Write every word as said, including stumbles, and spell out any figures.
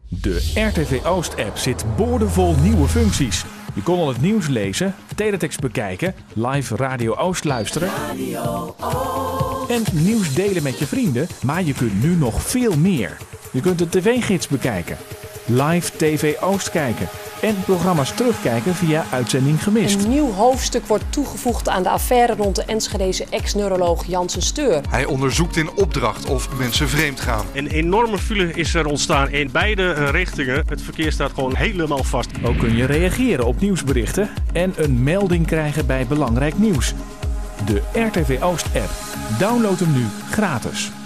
De R T V Oost-app zit boordevol nieuwe functies. Je kon al het nieuws lezen, teletext bekijken, live Radio Oost luisteren en nieuws delen met je vrienden. Maar je kunt nu nog veel meer. Je kunt de tv-gids bekijken, live T V Oost kijken en programma's terugkijken via Uitzending Gemist. Een nieuw hoofdstuk wordt toegevoegd aan de affaire rond de Enschedese ex-neuroloog Janssen Steur. Hij onderzoekt in opdracht of mensen vreemd gaan. Een enorme file is er ontstaan in beide richtingen. Het verkeer staat gewoon helemaal vast. Ook kun je reageren op nieuwsberichten en een melding krijgen bij belangrijk nieuws. De R T V Oost-app. Download hem nu gratis.